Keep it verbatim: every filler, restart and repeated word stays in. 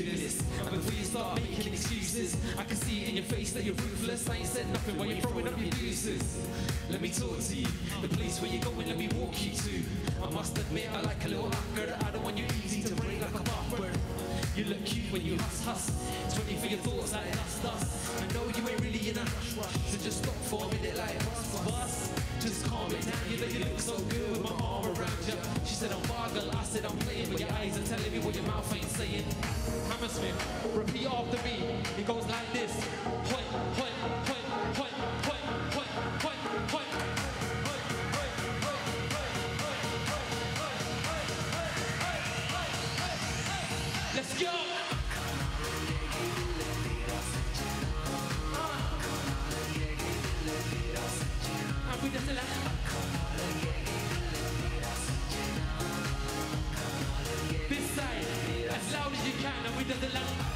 ridiculous. And before you start making excuses, I can see it in your face that you're ruthless. I ain't said nothing while you're throwing up your deuces. Let me talk to you, the place where you're going, let me walk you to. I must admit I like a little awkward. I don't want you easy to break like a bathroom. You look cute when you huss huss, twenty for your thoughts like dust dust. I know you ain't really in a hush rush, so just stop for a minute like bus bus. Just calm it down, you know you look so good with my arm around you. She said I'm Fargal, I said I'm playing, but your eyes are telling me what your mouth ain't saying. Hammersmith, repeat after me, it goes like this. Point, point, point, point, point, point, point, point. Let's go! And we just like this side, as loud as you can, and we just like